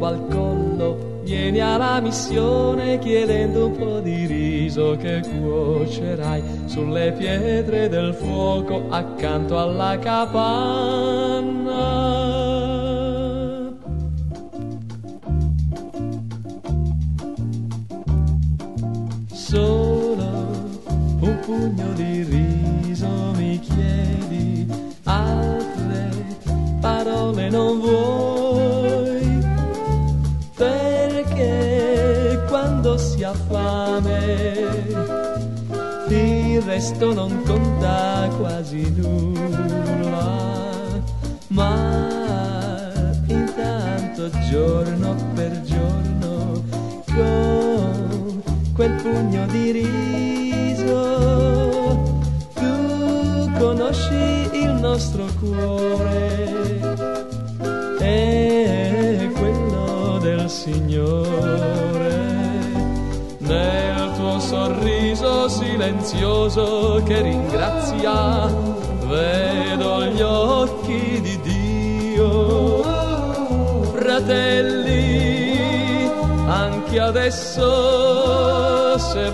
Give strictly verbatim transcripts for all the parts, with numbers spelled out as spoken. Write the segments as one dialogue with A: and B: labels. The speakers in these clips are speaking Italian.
A: fuoco al collo, vieni alla missione chiedendo un po' di riso che cuocerai sulle pietre del fuoco accanto alla capanna. Solo un pugno di riso mi chiedi, altre parole non vuoi, perché quando si ha fame il resto non conta quasi nulla, ma intanto giorno per giorno con quel pugno di riso tu conosci il nostro cuore e quello del Signore. Nel tuo sorriso silenzioso che ringrazia vedo gli occhi di Dio. Fratelli, anche adesso se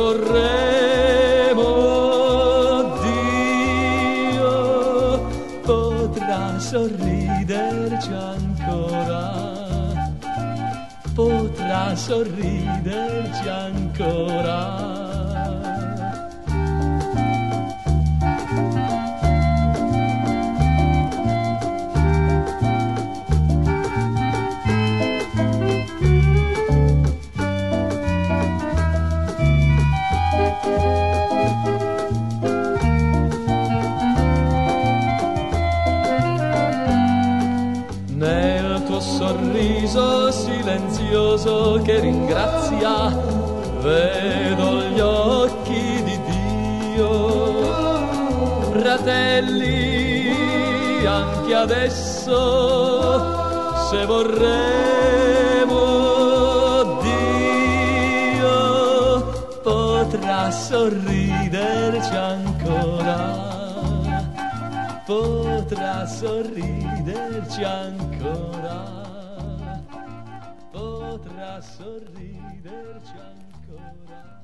A: vorremo Dio potrà sorriderci ancora, potrà sorriderci ancora. Nel tuo sorriso silenzioso che ringrazia vedo gli occhi di Dio. Fratelli, anche adesso se vorremo Dio potrà sorriderci ancora, potrà sorriderci ancora, potrà sorriderci ancora.